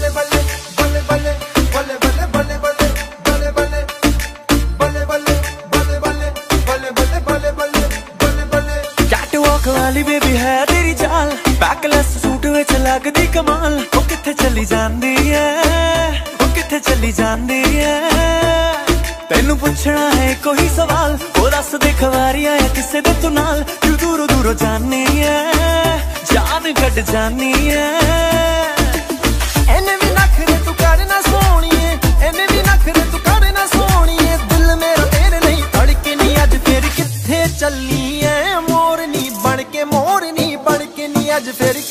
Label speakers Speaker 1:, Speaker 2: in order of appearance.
Speaker 1: वाली बेबी है तेरी चाल, बैकलेस सूट विच लगदी कमाल। ओ किथे चली जांदी है, ओ किथे चली जांदी है। तेनू पुछना है कोई सवाल, ओ दस दे खवारियां है किसे दे तू नाल। तू दूरों दूरों जानी है, जान कट जानी है। एने भी नखरे तू करना सोहणीए, एने भी नखरे तू करना सोहणीए। दिल मेरा तेरे नहीं धड़के नहीं, अज फिर किथे चली है मोरनी बन के, मोरनी बन के नी अज फिर